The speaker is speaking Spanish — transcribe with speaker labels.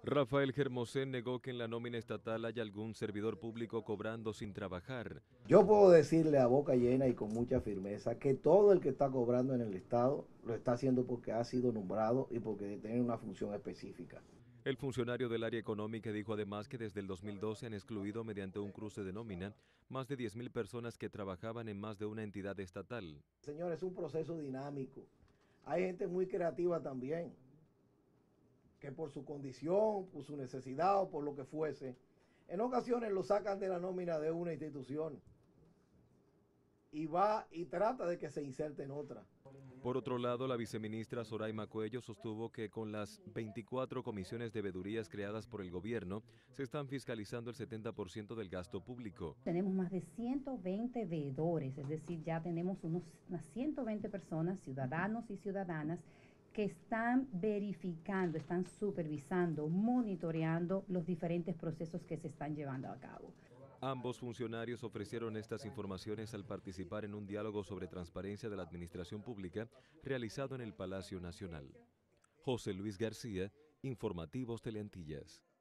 Speaker 1: Rafael Hermosén negó que en la nómina estatal haya algún servidor público cobrando sin trabajar.
Speaker 2: Yo puedo decirle a boca llena y con mucha firmeza que todo el que está cobrando en el Estado lo está haciendo porque ha sido nombrado y porque tiene una función específica.
Speaker 1: El funcionario del área económica dijo además que desde el 2012 han excluido mediante un cruce de nómina más de 10.000 personas que trabajaban en más de una entidad estatal.
Speaker 2: Señor, es un proceso dinámico. Hay gente muy creativa también, que por su condición, por su necesidad o por lo que fuese, en ocasiones lo sacan de la nómina de una institución y va y trata de que se inserte en otra.
Speaker 1: Por otro lado, la viceministra Zoraima Cuello sostuvo que con las 24 comisiones de veedurías creadas por el gobierno, se están fiscalizando el 70% del gasto público.
Speaker 3: Tenemos más de 120 veedores, es decir, ya tenemos unas 120 personas, ciudadanos y ciudadanas, que están verificando, están supervisando, monitoreando los diferentes procesos que se están llevando a cabo.
Speaker 1: Ambos funcionarios ofrecieron estas informaciones al participar en un diálogo sobre transparencia de la administración pública realizado en el Palacio Nacional. José Luis García, Informativos Teleantillas.